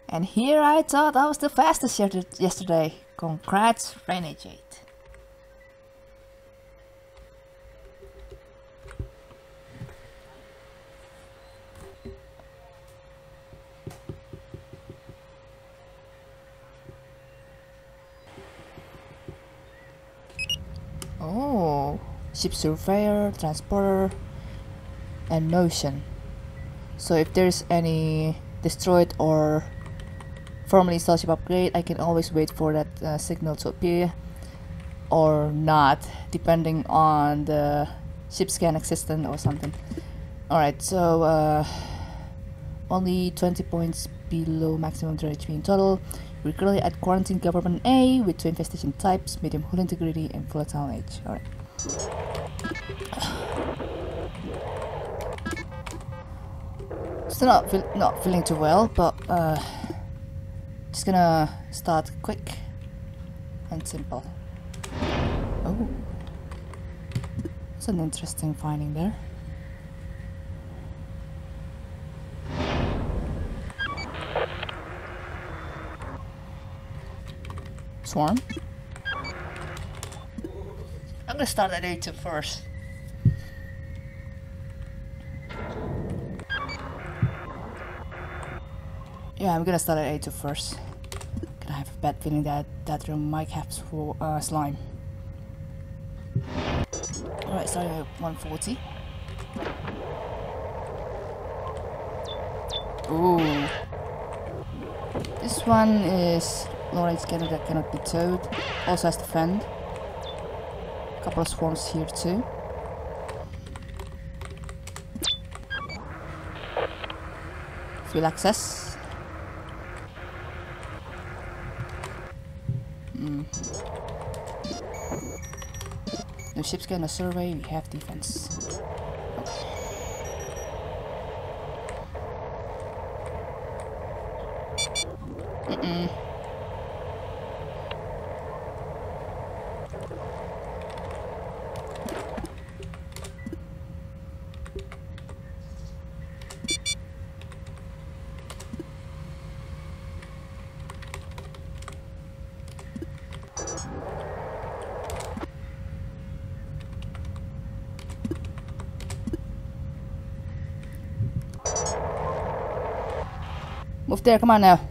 And here I thought I was the fastest yesterday. Congrats, Renegade. Oh, ship surveyor, transporter, and motion. So if there's any destroyed or formerly installed ship upgrade, I can always wait for that signal to appear or not, depending on the ship scan assistant or something. Alright, so only 20 points below maximum HP in total. We're currently at Quarantine Government A with 2 infestation types, medium hull integrity and volatile age. Alright. Still not feeling too well, but just gonna start quick and simple. Oh, that's an interesting finding there. Swarm. I'm gonna start at A2 first. Yeah, I'm gonna start at A2 first. I have a bad feeling that that room might have slime. Alright, starting at 140. Ooh. This one is low-range cannon that cannot be towed. Also has defend. Couple of swarms here too. Fuel access. No ships get a survey, we have defense. Move there, come on now.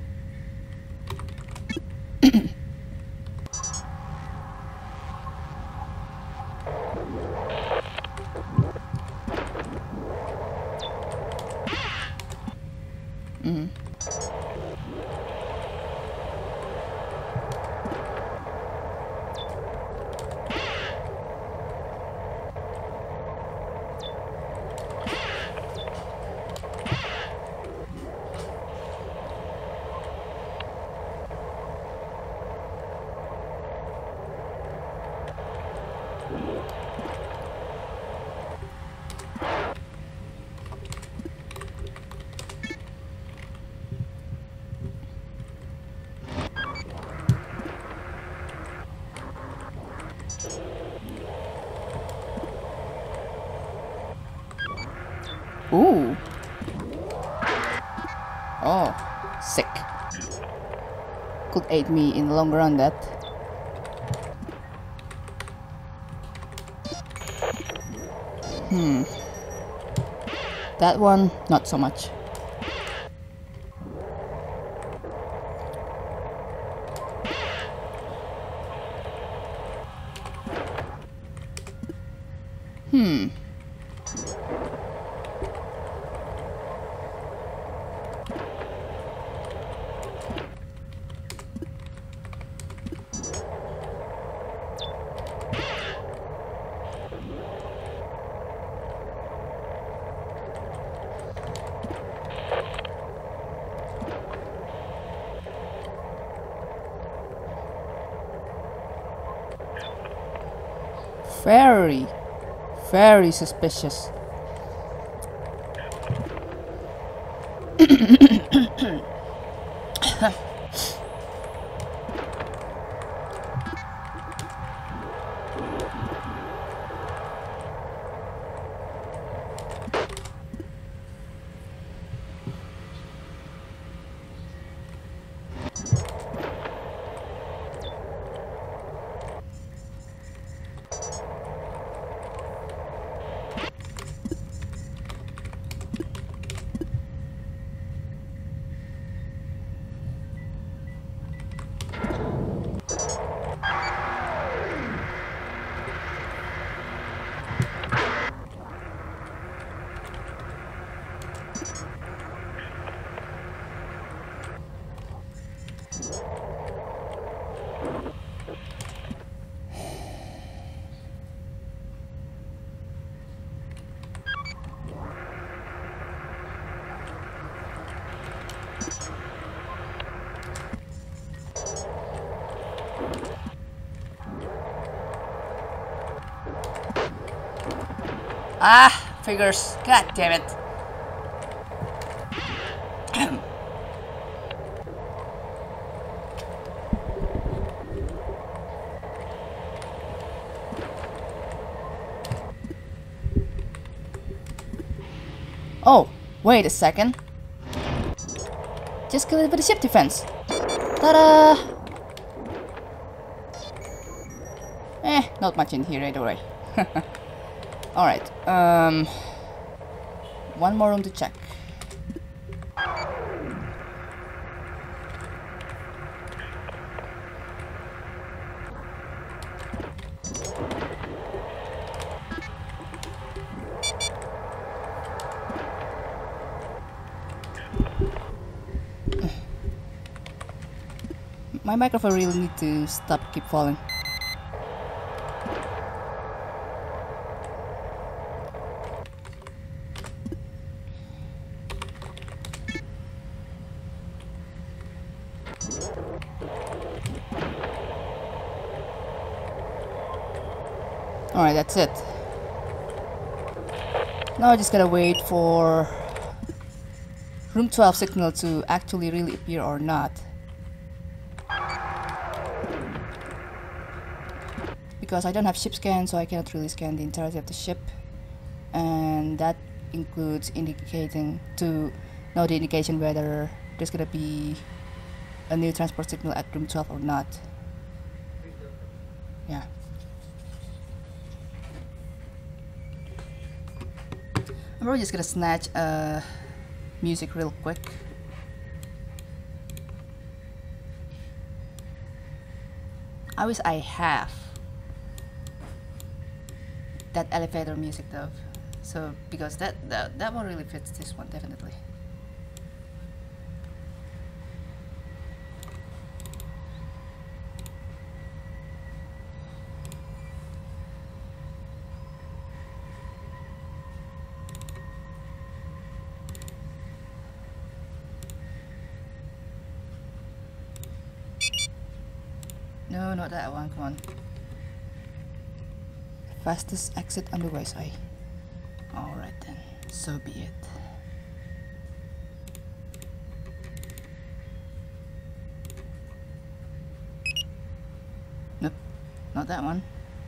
Ooh. Oh, sick. Could aid me in the long run, that. That one, not so much. Very suspicious. Ah, figures. God damn it. Oh, wait a second. Just kill it with the ship defense. Ta-da! Not much in here either way. Alright, one more room to check. My microphone really need to keep falling. Alright, that's it. Now I just gotta wait for room 12 signal to actually really appear or not. Because I don't have ship scan, so I cannot really scan the entirety of the ship. And that includes indicating to know the indication whether there's gonna be a new transport signal at room 12 or not. Yeah. I'm probably just gonna snatch music real quick. I wish I have that elevator music though, so because that one really fits this one definitely. No, not that one, come on. Fastest exit underway, say. Alright then, so be it. Nope, not that one.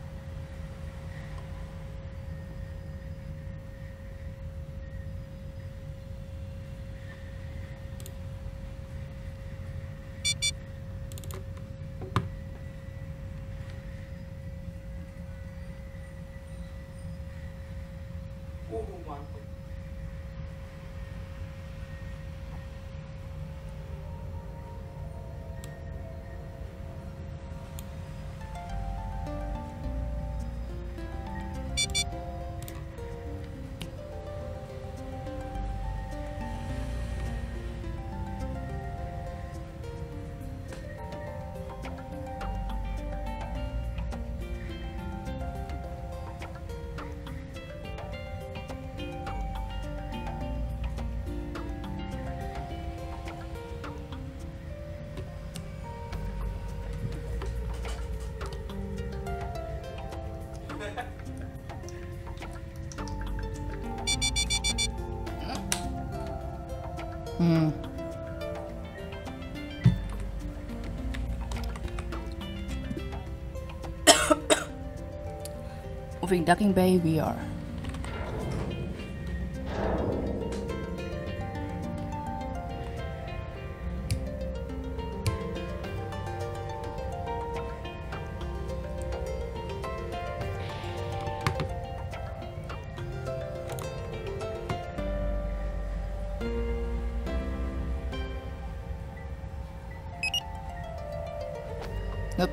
Moving docking bay we are. Nope.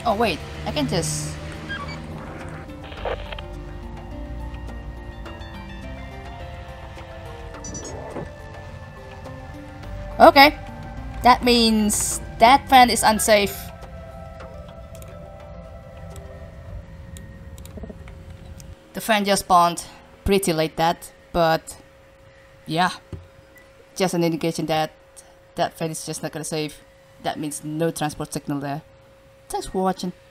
Oh wait, I can just... Okay, that means that fan is unsafe. The fan just spawned pretty late that, but yeah, just an indication that that fan is just not gonna save. That means no transport signal there. Thanks for watching.